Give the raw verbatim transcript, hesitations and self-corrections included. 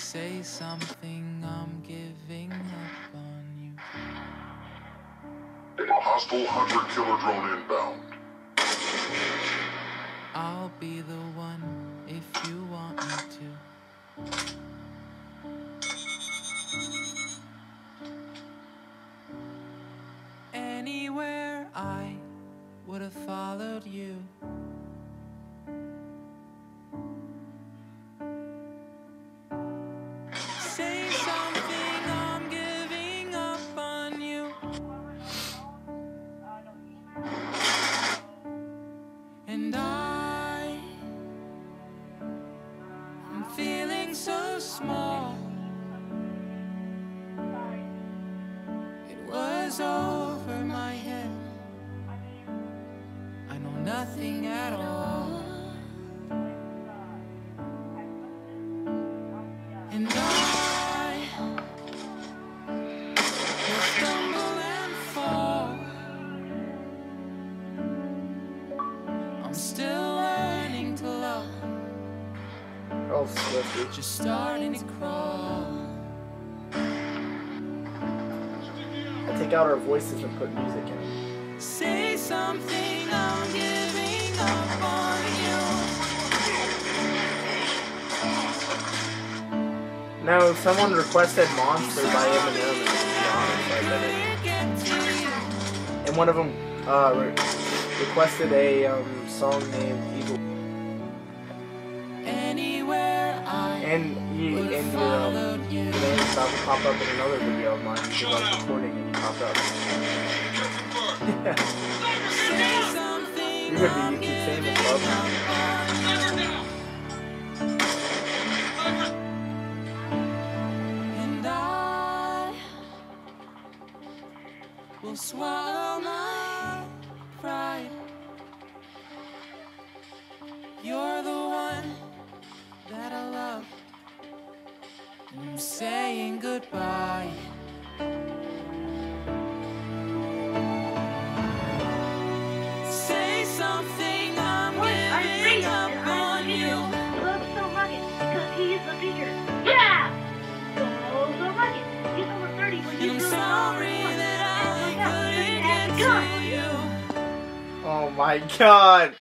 say something, I'm giving up on you. Hostile hunter-killer drone inbound. I'll be the one if you want me to. Anywhere I would have followed you. Say something, I'm giving up on you. And I, I'm feeling so small. It was over my head. I know nothing at all. And I will stumble and fall. I'm still learning to love. Oh, Swifty. Just starting to crawl. I take out our voices and put music in. Say something, I'm giving up on you. No, someone requested Monster by Eminem, and to be honest, I bet it. And one of them uh, re requested a um, song named Evil. Anywhere I And you, and your, um, your name's about to pop up in another video of mine because I was recording and you popped up. You're gonna be YouTube famous, love. And I will swallow my pride. You're the one that I love. And I'm saying goodbye. Say something, I'm giving up on you. Love so rugged because he's the bigger. Yeah! So, so rugged. He's over thirty when And you I'm do it. sorry that I couldn't get to you. Oh my god.